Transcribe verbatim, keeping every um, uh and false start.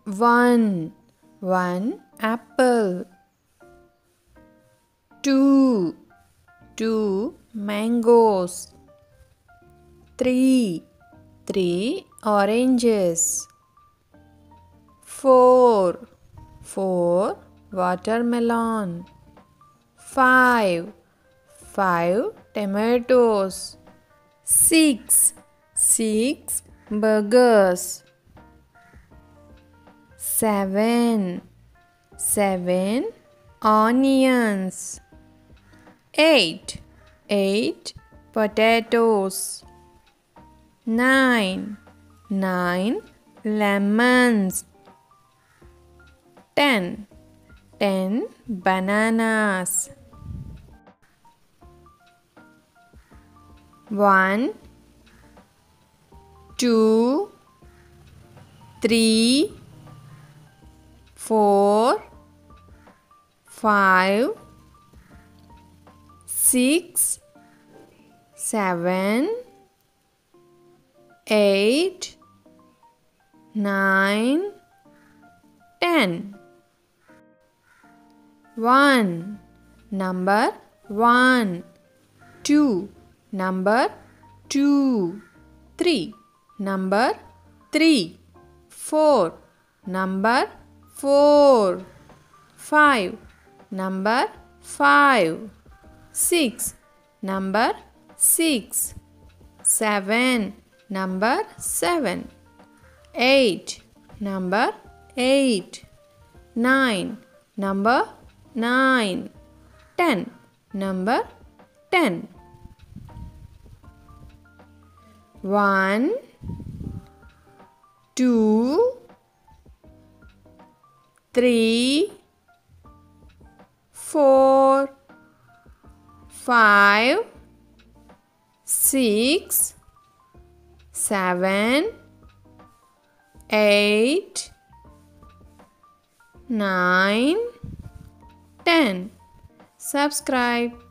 One. One apple. Two. Two mangoes. Three. Three oranges. Four. Four watermelon. Five. Five tomatoes. Six. Six burgers. Seven. Seven onions. Eight. Eight potatoes. Nine. Nine lemons. Ten. Ten bananas. One, two, three, four, five, six, seven, eight, nine, ten. One. Number one. Two. Number two. Three. Number three. Four. Number four. Five. Number five. Six. Number six. Seven. Number seven. Eight. Number eight. Nine. Number nine. Ten. Number ten. One, two, three, four, five, six, seven, eight, nine, ten. Subscribe.